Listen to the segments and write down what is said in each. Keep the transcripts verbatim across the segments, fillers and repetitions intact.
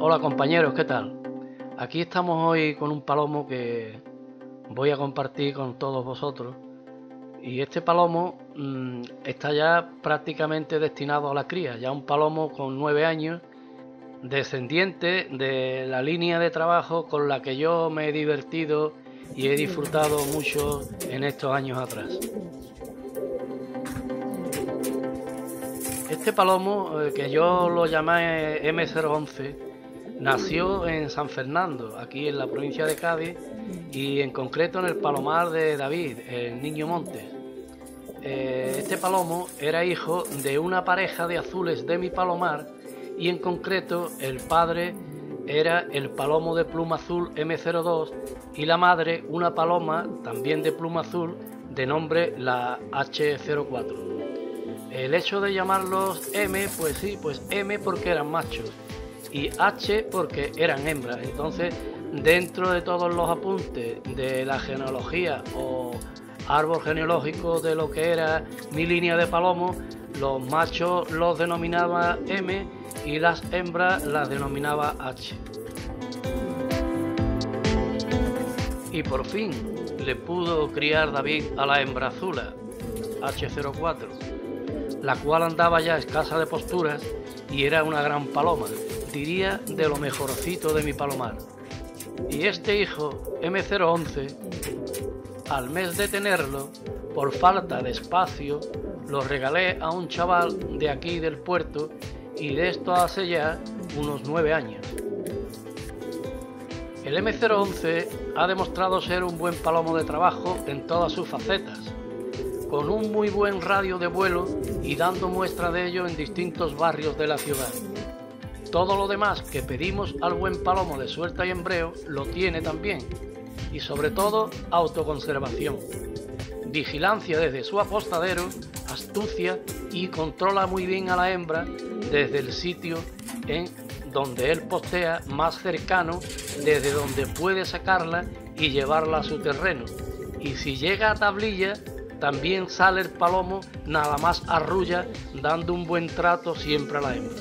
Hola compañeros, ¿qué tal? Aquí estamos hoy con un palomo que voy a compartir con todos vosotros. Y este palomo mmm, está ya prácticamente destinado a la cría, ya un palomo con nueve años, descendiente de la línea de trabajo con la que yo me he divertido y he disfrutado mucho en estos años atrás. Este palomo, eh, que yo lo llamé eme cero once, nació en San Fernando, aquí en la provincia de Cádiz, y en concreto en el Palomar de David, el Niño Montes. Eh, este palomo era hijo de una pareja de azules de mi palomar, y en concreto el padre era el palomo de pluma azul eme cero dos y la madre una paloma también de pluma azul de nombre la hache cero cuatro. El hecho de llamarlos M, pues sí, pues M porque eran machos y H porque eran hembras. Entonces, dentro de todos los apuntes de la genealogía o árbol genealógico de lo que era mi línea de palomos, los machos los denominaba M y las hembras las denominaba H. Y por fin le pudo criar David a la hembra azula, hache cero cuatro, la cual andaba ya escasa de posturas y era una gran paloma, diría de lo mejorcito de mi palomar. Y este hijo, eme cero once, al mes de tenerlo, por falta de espacio, lo regalé a un chaval de aquí del puerto y de esto hace ya unos nueve años. El eme cero once ha demostrado ser un buen palomo de trabajo en todas sus facetas, con un muy buen radio de vuelo y dando muestra de ello en distintos barrios de la ciudad. Todo lo demás que pedimos al buen palomo de suelta y embreo lo tiene también, y sobre todo autoconservación, vigilancia desde su apostadero, astucia y controla muy bien a la hembra desde el sitio en donde él postea más cercano, desde donde puede sacarla y llevarla a su terreno, y si llega a tablilla también sale el palomo nada más arrulla, dando un buen trato siempre a la hembra.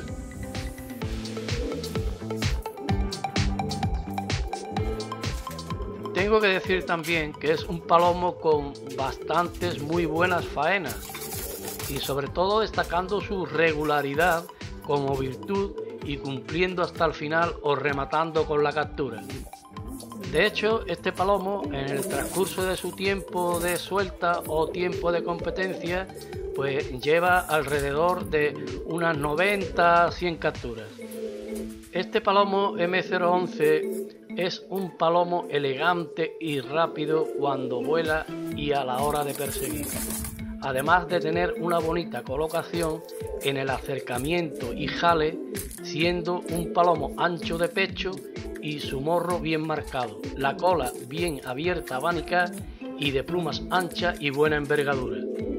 Tengo que decir también que es un palomo con bastantes muy buenas faenas y sobre todo destacando su regularidad como virtud y cumpliendo hasta el final o rematando con la captura. De hecho, este palomo en el transcurso de su tiempo de suelta o tiempo de competencia pues lleva alrededor de unas noventa a cien capturas. Este palomo eme cero once es un palomo elegante y rápido cuando vuela y a la hora de perseguir, además de tener una bonita colocación en el acercamiento y jale, siendo un palomo ancho de pecho y su morro bien marcado, la cola bien abierta abanicada y de plumas anchas y buena envergadura.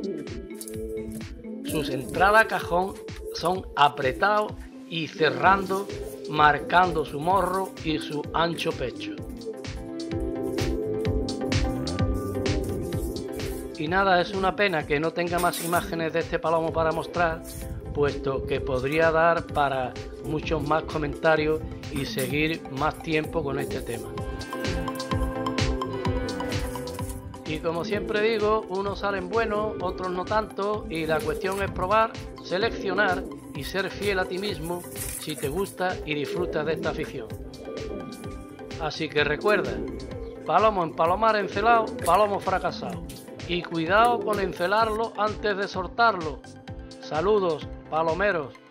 Sus entradas a cajón son apretados y cerrando, marcando su morro y su ancho pecho. Y nada, es una pena que no tenga más imágenes de este palomo para mostrar, puesto que podría dar para muchos más comentarios y seguir más tiempo con este tema. Y como siempre digo, unos salen buenos, otros no tanto, y la cuestión es probar, seleccionar y ser fiel a ti mismo si te gusta y disfrutas de esta afición. Así que recuerda, palomo en palomar encelado, palomo fracasado. Y cuidado con encelarlo antes de soltarlo. Saludos, palomeros.